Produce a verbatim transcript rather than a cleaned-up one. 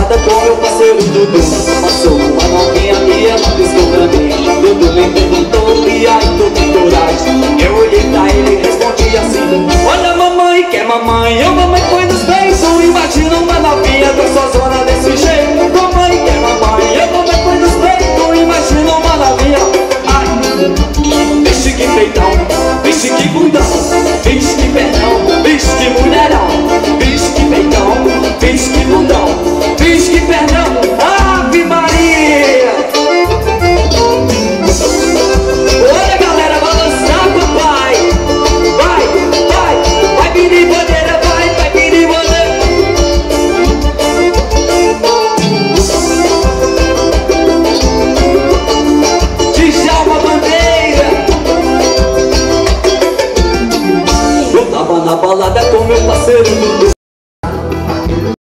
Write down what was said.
balada com meu parceiro Dudu. Passou uma novinha e ela piscou pra mim. Dudu me perguntou, e aí tu tem coragem? Eu olhei pra ele e respondi assim: olha mamãe, quer mamãe? Eu mamãe põe nos beijos. Imagina uma novinha gostosona desse jeito. Mamãe, quer mamãe? Eu mamãe põe nos beijos. Imagina uma novinha. Ai, vixe que peitão, vixe que bundão, vixe que perdão, vixe que mulherão, vixe que peitão, vixe que bundão, vixe que perdão. Ave Maria! Olha galera, balançar papai. Vai, vai, vai Biri Bandeira, vai, vai Biri Bandeira. Djalma Bandeira. Eu tava na balada com meu parceiro Dudu.